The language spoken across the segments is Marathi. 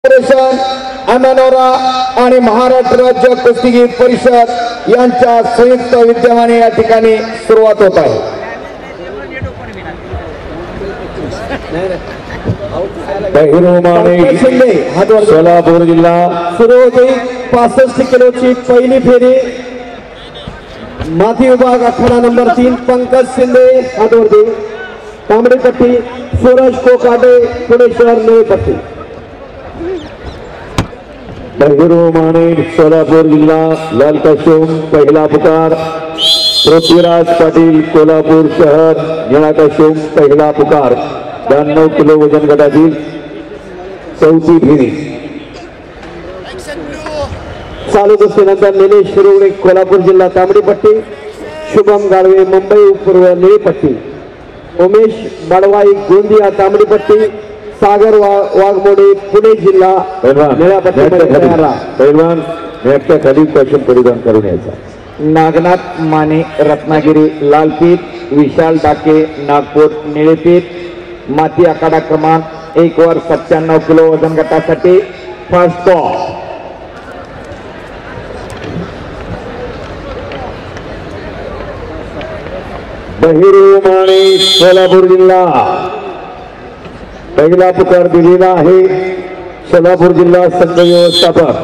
अमेनोरा आणि महाराष्ट्र राज्य कुस्तीगीर परिषद यांच्या संयुक्त विद्यमाने या ठिकाणी सुरुवात होत आहे। सोलापूर जिल्हा सुरू होते 65 किलोची पहिली फेरी। माथी विभाग आखाडा नंबर 3 पंकज शिंदे हातवरती, तांबडी पट्टी सूरज कोकाटे, पुणे शहर निळी पट्टी। बहिरुमाने सोलापूर जिल्हा लाल काशोम पहिला पुकार, पृथ्वीराज पाटील कोल्हापूर शहर निळा काशोम पहिला पुकार। 92 किलो वजन गटातील चौथी फेरी चालू कुस्तीनंतर निलेश शिरोडे कोल्हापूर जिल्हा तांबडी पट्टी, शुभम गाडवे मुंबई पूर्व निळी पट्टी, उमेश बडवाई गोंदिया तांबडी पट्टी, सागर वाघमोडे पुणे जिल्हा निळ्या पट्टी। पैलवान मेटच्या खाली कॉस्ट्यूम परिधान करून यायचा। नागनाथ माने रत्नागिरी लाल पीठ, विशाल डाके नागपूर निळे पीठ। माती आखाडा क्रमांक 1 वर 97 किलो वजन गटासाठी फर्स्ट कॉल। बहिरुमाने सोलापूर जिल्हा पहिला पुकार दिलेला आहे। सोलापूर जिल्हा संघ व्यवस्थापक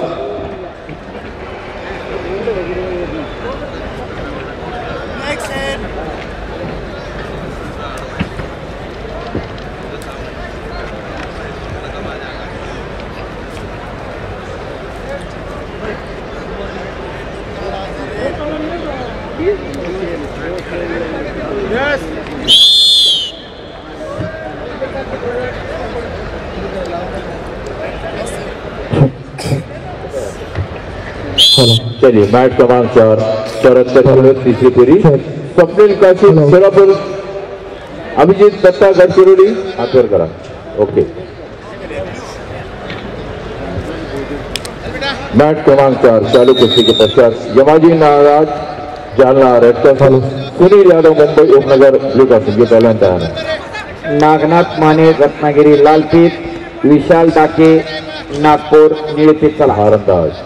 चलिए मैच क्रमांक 4 74 किलो तीसरी फेरी। स्वप्निल काशी सोलापुर, अभिजीत दत्ता गडचिरोली हातवर करा। ओके मैच क्रमांक 4 चालू कुश्ती के पश्चात यमाजी नाराज जालना रेड कॉर्नर, सुनील यादव मुंबई उपनगर ब्लू कॉर्नर। ये पहला तैयार है। नागनाथ माने रत्नागिरी लाल पीठ, विशाल डाके नागपूर निळे पीठ। चला हारंदाज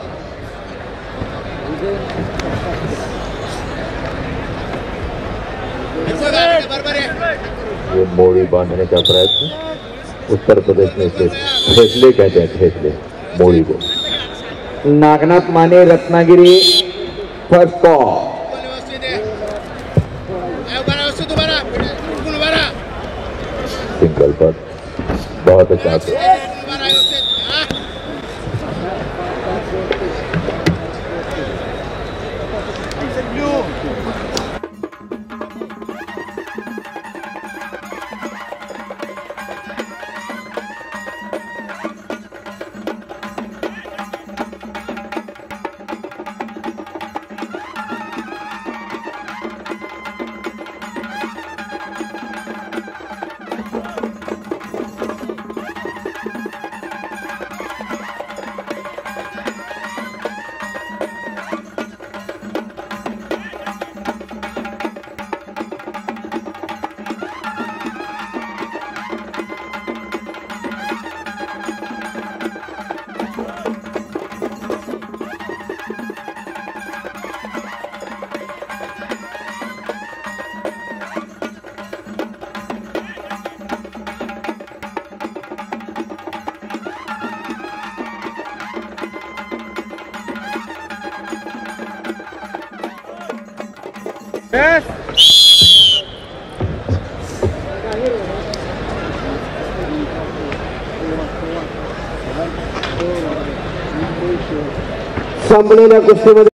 ये मोड़ी बांधने का प्रयत्न उत्तर प्रदेश में इसे ठेसले कहते हैं, ठेसले मोड़ी को। Nagnath Mane Ratnagiri first call. Single पर बहुत अच्छा संपलेल्या कुस्तीमध्ये